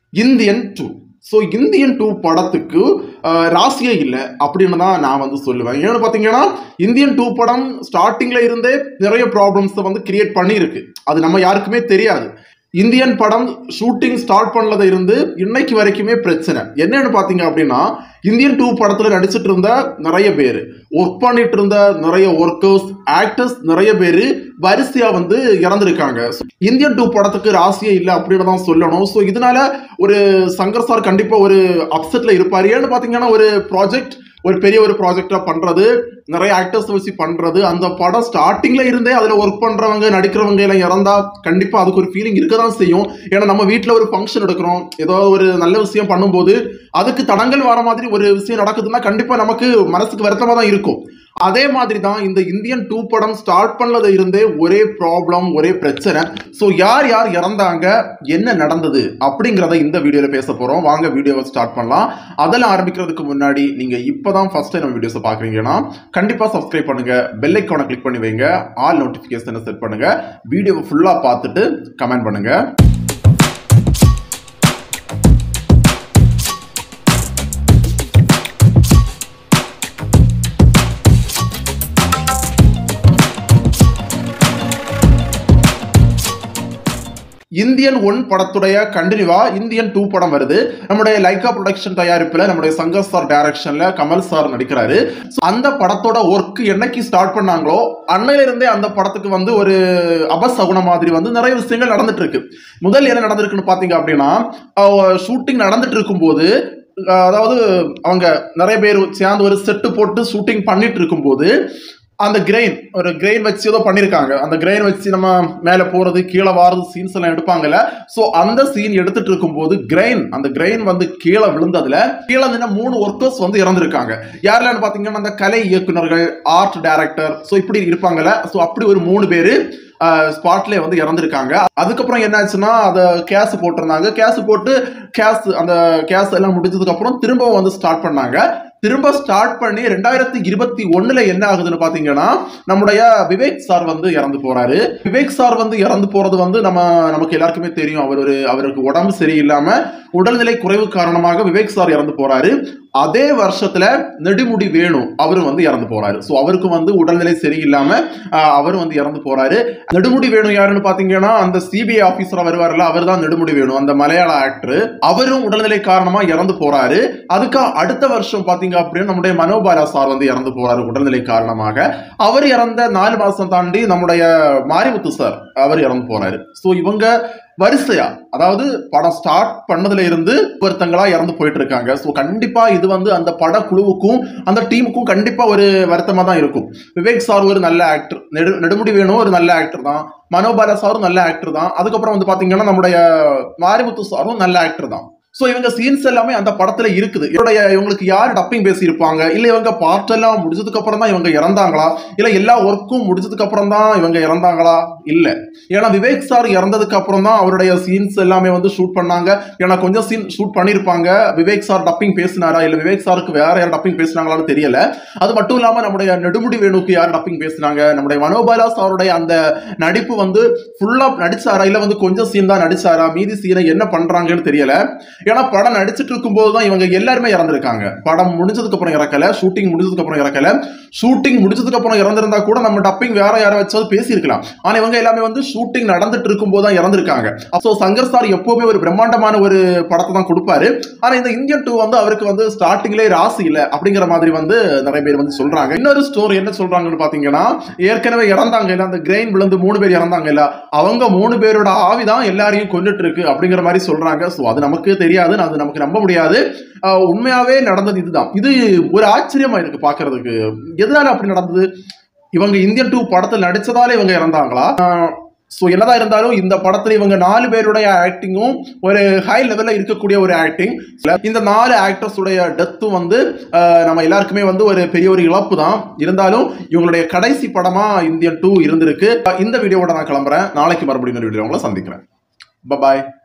Indian 2. So Indian 2 படத்துக்கு ராசியே இல்லை அப்படின்னு தான் நான் வந்து சொல்லுவேன். ஏன்னு பார்த்தீங்கன்னா இந்தியன் 2 படம் ஸ்டார்டிங்கில் இருந்தே நிறைய ப்ராப்ளம்ஸை வந்து கிரியேட் பண்ணியிருக்கு. அது நம்ம யாருக்குமே தெரியாது. இந்தியன் படம் ஷூட்டிங் ஸ்டார்ட் பண்ணல இருந்து இன்னைக்கு வரைக்குமே பிரச்சனை என்னன்னு பார்த்தீங்க அப்படின்னா, இந்தியன் 2 படத்தில் நடிச்சிட்டு இருந்த நிறைய பேர், ஒர்க் பண்ணிட்டு இருந்த நிறைய ஒர்க்கர்ஸ், ஆக்டர்ஸ் நிறைய பேர் வரிசையா வந்து இறந்துருக்காங்க. இந்தியன் 2 படத்துக்கு ராசியே இல்லை அப்படின்னு தான் சொல்லணும். ஸோ இதனால ஒரு சங்கர் சார் கண்டிப்பா ஒரு அப்செட்ல இருப்பார். ஏன்னு பார்த்தீங்கன்னா ஒரு பெரிய ஒரு ப்ராஜெக்டா பண்றது, நிறைய ஆக்டர்ஸ் வச்சு பண்றது, அந்த படம் ஸ்டார்டிங்ல இருந்தே அதுல ஒர்க் பண்றவங்க நடிக்கிறவங்க எல்லாம் இறந்தா கண்டிப்பா அதுக்கு ஒரு ஃபீலிங் இருக்கதான் செய்யும். ஏன்னா நம்ம வீட்டுல ஒரு ஃபங்க்ஷன் எடுக்கிறோம், ஏதோ ஒரு நல்ல விஷயம் பண்ணும்போது அதுக்கு தடங்கள் வர மாதிரி ஒரு விஷயம் நடக்குதுன்னா கண்டிப்பா நமக்கு மனசுக்கு வருத்தமா தான் இருக்கும். அதே மாதிரி தான் இந்த இந்தியன் 2 படம் ஸ்டார்ட் பண்ணல இருந்தே ஒரே ப்ராப்ளம், ஒரே பிரச்சனை. ஸோ யார் யார் இறந்தாங்க, என்ன நடந்தது அப்படிங்கிறத இந்த வீடியோவில் பேச போகிறோம். வாங்க வீடியோவை ஸ்டார்ட் பண்ணலாம். அதெல்லாம் ஆரம்பிக்கிறதுக்கு முன்னாடி நீங்கள் இப்போ தான் ஃபர்ஸ்ட் டைம் நம்ம வீடியோஸை பார்க்குறீங்கன்னா கண்டிப்பாக சப்ஸ்கிரைப் பண்ணுங்க, பெல் ஐக்கானை கிளிக் பண்ணி வைங்க, ஆல் நோட்டிஃபிகேஷனை செட் பண்ணுங்க, வீடியோவை ஃபுல்லாக பார்த்துட்டு கமெண்ட் பண்ணுங்க. இந்தியன் 1 படத்துடைய கண்டினியூவா இந்தியன் 2 படம் வருது. நம்முடைய லைகா ப்ரொடக்ஷன் தயாரிப்புல நம்முடைய சங்கர் சார் டைரக்ஷன்ல கமல் சார் நடிக்கிறாரு. அந்த படத்தோட ஒர்க் என்னைக்கு ஸ்டார்ட் பண்ணாங்களோ அன்னையில இருந்தே அந்த படத்துக்கு வந்து ஒரு அபசகுணம் மாதிரி வந்து நிறைய விஷயங்கள் நடந்துட்டு இருக்கு. முதல் என்ன நடந்திருக்குன்னு பாத்தீங்க அப்படின்னா, ஷூட்டிங் நடந்துட்டு இருக்கும்போது, அதாவது அவங்க நிறைய பேர் சேர்ந்து ஒரு செட்டு போட்டு ஷூட்டிங் பண்ணிட்டு இருக்கும்போது அந்த ஒரு கிரெயின் வச்சு ஏதோ பண்ணிருக்காங்க. அந்த கிரெயின் வச்சு நம்ம மேல போறது கீழே வாரது சீன்ஸ் எல்லாம் எடுப்பாங்கல்ல. சோ அந்த சீன் எடுத்துட்டு இருக்கும்போது அந்த கிரெயின் வந்து கீழே விழுந்ததுல கீழே நின்ன 3 ஒர்க்கர்ஸ் வந்து இறந்துருக்காங்க. யாரெல்லாம் பாத்தீங்கன்னா அந்த கலை இயக்குனர்கள், ஆர்ட் டைரக்டர், சோ இப்படி இருப்பாங்கல்ல. சோ அப்படி ஒரு 3 பேரு ஸ்பாட்லேயே வந்து இறந்துருக்காங்க. அதுக்கப்புறம் என்ன ஆச்சுன்னா அதை கேஸ் போட்டிருந்தாங்க. அந்த கேஸ் எல்லாம் முடிஞ்சதுக்கு அப்புறம் திரும்ப வந்து ஸ்டார்ட் பண்ணாங்க. திரும்ப ஸ்டார்ட் பண்ணி 2021 என்ன ஆகுதுன்னு பாத்தீங்கன்னா, நம்முடைய விவேக் சார் வந்து இறந்து போறாரு. விவேக் சார் வந்து இறந்து போறது வந்து நமக்கு எல்லாருக்குமே தெரியும். அவருக்கு உடம்பு சரியில்லாம உடல்நிலை குறைவு காரணமாக விவேக் சார் இறந்து போறாரு. அதே வருஷத்துல நெடுமுடி வேணு அவரும் வந்து இறந்து போறாரு. சோ அவருக்கு வந்து உடல்நிலை சரியில்லாம அவரும் வந்து இறந்து போறாரு. நெடுமுடி வேணு யாருன்னு பாத்தீங்கன்னா, அந்த சிபிஐ ஆபீசரா வருவார்ல, அவர் தான் நெடுமுடி வேணு, அந்த மலையாள ஆக்டர். அவரும் உடல்நிலை காரணமா இறந்து போறாரு. அதுக்கு அடுத்த வருஷம் பாத்தீங்க அப்படின்னு நம்முடைய மனோபாலா சார் வந்து இறந்து போறாரு உடல்நிலை காரணமாக. அவர் இறந்த 4 மாசம் தாண்டி நம்முடைய மாரிமுத்து சார் அவர் இறந்து போறாரு. சோ இவங்க வரிசையா, அதாவது படம் ஸ்டார்ட் பண்ணதுல இருந்து ஒருத்தங்களா இறந்து போயிட்டு இருக்காங்க. ஸோ கண்டிப்பா இது வந்து அந்த படக்குழுவுக்கும் அந்த டீமுக்கும் கண்டிப்பா ஒரு வருத்தமா தான் இருக்கும். விவேக் சார் ஒரு நல்ல ஆக்டர், நெடுமுடி வேணும் ஒரு நல்ல ஆக்டர் தான், மனோபாலா சாரும் நல்ல ஆக்டர் தான், அதுக்கப்புறம் வந்து பாத்தீங்கன்னா நம்முடைய மாரிமுத்து சாரும் நல்ல ஆக்டர் தான். சோ இவங்க சீன்ஸ் எல்லாமே அந்த படத்துல இருக்குது. இவங்களுக்கு யார் டப்பிங் பேசியிருப்பாங்க, இல்ல இவங்க பார்ட் எல்லாம் முடிஞ்சதுக்கு அப்புறம் தான் இவங்க இறந்தாங்களா, இல்ல எல்லா ஒர்க்கும் முடிஞ்சதுக்கு அப்புறம் தான் இவங்க இறந்தாங்களா? இல்ல, ஏன்னா விவேக் சார் இறந்ததுக்கு அப்புறம் தான் அவருடைய சீன்ஸ் எல்லாமே வந்து ஷூட் பண்ணாங்க. ஏன்னா கொஞ்சம் சீன் ஷூட் பண்ணிருப்பாங்க. விவேக் சார் டப்பிங் பேசினாரா இல்ல விவேக் சாருக்கு வேற யார் டப்பிங் பேசினாங்களான்னு தெரியல. அது மட்டும் இல்லாம நம்முடைய நெடுமுடி வேணுக்கு யார் டப்பிங் பேசினாங்க, நம்முடைய மனோபாலா சாருடைய அந்த நடிப்பு வந்து ஃபுல்லா நடிச்சாரா இல்ல வந்து கொஞ்சம் சீன் தான் நடிச்சாரா, மீதி சீனை என்ன பண்றாங்கன்னு தெரியல. ஏன்னா படம் நடிச்சிட்டு இருக்கும் போதுதான் இவங்க எல்லாருமே இறந்திருக்காங்க. படம் முடிஞ்சதுக்கு அப்புறம் இறக்கல, ஷூட்டிங் முடிஞ்சதுக்கு அப்புறம் இறக்கல. ஷூட்டிங் முடிஞ்சதுக்கு அப்புறம் இறந்திருந்தா கூட நம்ம டப்பிங் வேற யாரை வச்சாவது பேசியிருக்கலாம். ஆனா இவங்க எல்லாமே வந்து ஷூட்டிங் நடந்துட்டு இருக்கும் போது தான் இறந்திருக்காங்க. அப்போ சங்கர் சார் எப்பவுமே ஒரு பிரம்மாண்டமான ஒரு படத்தை தான் கொடுப்பாரு. ஆனா இந்த இந்தியன் 2 வந்து அவருக்கு வந்து ஸ்டார்டிங்லேயே ராசி இல்லை அப்படிங்கிற மாதிரி வந்து நிறைய பேர் வந்து சொல்றாங்க. இன்னொரு ஸ்டோரி என்ன சொல்றாங்கன்னு பாத்தீங்கன்னா, ஏற்கனவே இறந்தாங்க இல்ல, அந்த கிரெயின் விழுந்து 3 பேர் இறந்தாங்க இல்ல, அவங்க 3 பேரோட ஆவிதான் எல்லாரையும் கொண்டுட்டு இருக்கு அப்படிங்கிற மாதிரி சொல்றாங்க. சோ அது நமக்கு தெரியாது, அது நமக்கு நம்ப முடியாது. உண்மையாவே நடந்தது இதுதான். இது ஒரு ஆச்சரியமா இருக்கு பாக்குறதுக்கு. எதனால அப்படி நடந்தது? இவங்க இந்தியன் 2 படத்தில் நடிச்சதாலே இவங்க இறந்தாங்களா? சோ என்னதான் இருந்தாலும் இந்த படத்துல இவங்க 4 பேருடைய ஆக்டிங்கும் ஒரு ஹை லெவல்ல இருக்கக்கூடிய ஒரு ஆக்டிங். இந்த 4 ஆக்டர்ஸ் உடைய டெத்தும் வந்து நம்ம எல்லாருக்குமே வந்து ஒரு பெரிய ஒரு இழப்பு தான். இருந்தாலும் இவங்களுடைய கடைசி படமா இந்தியன் 2 இருந்திருக்கு. இந்த வீடியோவோட நான் கிளம்புறேன். நாளைக்கு மறுபடியும் ஒரு வீடியோ உங்களை சந்திக்கிறேன். பாய்.